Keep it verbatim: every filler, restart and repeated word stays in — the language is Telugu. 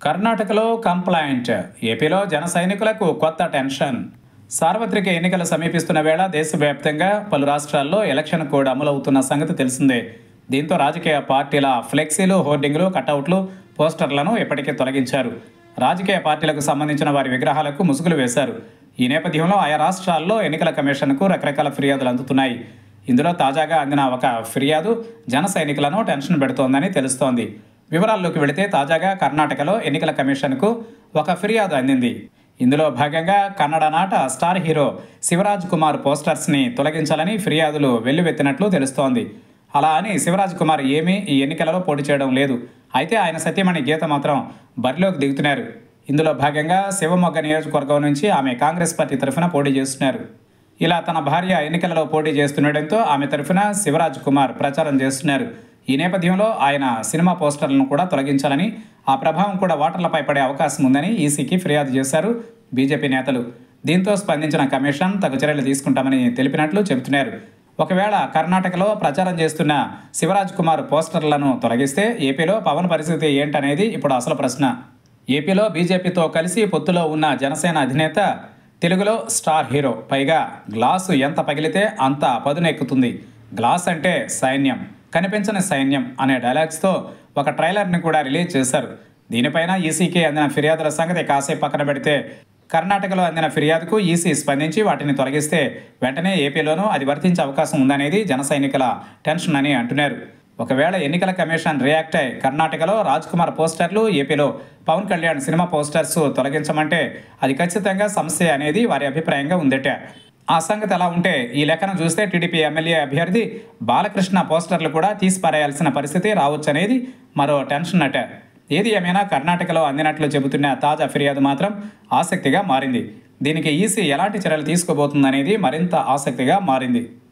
కర్ణాటకలో కంప్లైంట్, ఏపీలో జన సైనికులకు కొత్త టెన్షన్. సార్వత్రిక ఎన్నికలు సమీపిస్తున్న వేళ దేశవ్యాప్తంగా పలు రాష్ట్రాల్లో ఎలక్షన్ కోడ్ అమలవుతున్న సంగతి తెలిసిందే. దీంతో రాజకీయ పార్టీల ఫ్లెక్సీలు, హోర్డింగ్లు, కటౌట్లు, పోస్టర్లను ఇప్పటికే తొలగించారు. రాజకీయ పార్టీలకు సంబంధించిన వారి విగ్రహాలకు ముసుగులు వేశారు. ఈ నేపథ్యంలో ఆయా రాష్ట్రాల్లో ఎన్నికల కమిషన్కు రకరకాల ఫిర్యాదులు అందుతున్నాయి. ఇందులో తాజాగా అందిన ఒక ఫిర్యాదు జన సైనికులను టెన్షన్ పెడుతోందని తెలుస్తోంది. వివరాల్లోకి వెళితే తాజాగా కర్ణాటకలో ఎన్నికల కమిషన్కు ఒక ఫిర్యాదు అందింది. ఇందులో భాగంగా కన్నడ నాట స్టార్ హీరో శివరాజ్ కుమార్ పోస్టర్స్ని తొలగించాలని ఫిర్యాదులు వెల్లువెత్తినట్లు తెలుస్తోంది. అలా అని శివరాజ్ కుమార్ ఏమీ ఈ ఎన్నికలలో పోటీ చేయడం లేదు. అయితే ఆయన సతీమణి గీత మాత్రం బరిలోకి దిగుతున్నారు. ఇందులో భాగంగా శివమొగ్గ నియోజకవర్గం నుంచి ఆమె కాంగ్రెస్ పార్టీ తరఫున పోటీ చేస్తున్నారు. ఇలా తన భార్య ఎన్నికలలో పోటీ చేస్తుండటంతో ఆమె తరఫున శివరాజ్ కుమార్ ప్రచారం చేస్తున్నారు. ఈ నేపథ్యంలో ఆయన సినిమా పోస్టర్లను కూడా తొలగించాలని, ఆ ప్రభావం కూడా ఓటర్లపై పడే అవకాశం ఉందని ఈసీకి ఫిర్యాదు చేశారు బీజేపీ నేతలు. దీంతో స్పందించిన కమిషన్ తగు చర్యలు తీసుకుంటామని తెలిపినట్లు చెబుతున్నారు. ఒకవేళ కర్ణాటకలో ప్రచారం చేస్తున్న శివరాజ్ కుమార్ పోస్టర్లను తొలగిస్తే ఏపీలో పవన్ పరిస్థితి ఏంటనేది ఇప్పుడు అసలు ప్రశ్న. ఏపీలో బీజేపీతో కలిసి పొత్తులో ఉన్న జనసేన అధినేత తెలుగులో స్టార్ హీరో. పైగా గ్లాసు ఎంత పగిలితే అంత పదునెక్కుతుంది. గ్లాస్ అంటే సైన్యం, కనిపించని సైన్యం అనే డైలాగ్స్తో ఒక ట్రైలర్ని కూడా రిలీజ్ చేశారు. దీనిపైన ఈసీకి అందిన ఫిర్యాదుల సంగతి కాసేపు పక్కన పెడితే, కర్ణాటకలో అందిన ఫిర్యాదుకు ఈసీ స్పందించి వాటిని తొలగిస్తే వెంటనే ఏపీలోనూ అది వర్తించే అవకాశం ఉందనేది జన సైనికుల టెన్షన్ అని అంటున్నారు. ఒకవేళ ఎన్నికల కమిషన్ రియాక్ట్ అయి కర్ణాటకలో రాజ్ కుమార్ పోస్టర్లు, ఏపీలో పవన్ కళ్యాణ్ సినిమా పోస్టర్స్ తొలగించమంటే అది ఖచ్చితంగా సమస్య అనేది వారి అభిప్రాయంగా ఉందట. ఆ సంగతి అలా ఉంటే ఈ లెక్కను చూస్తే టీడీపీ ఎమ్మెల్యే అభ్యర్థి బాలకృష్ణ పోస్టర్లు కూడా తీసిపారేయాల్సిన పరిస్థితి రావచ్చనేది మరో టెన్షన్ అట. ఏది ఏమైనా కర్ణాటకలో అందినట్లు చెబుతున్న తాజా ఫిర్యాదు మాత్రం ఆసక్తిగా మారింది. దీనికి ఈసీ ఎలాంటి చర్యలు తీసుకోబోతుందనేది మరింత ఆసక్తిగా మారింది.